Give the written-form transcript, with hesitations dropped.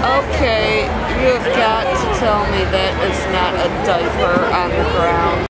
Okay, you have got to tell me that is not a diaper on the ground.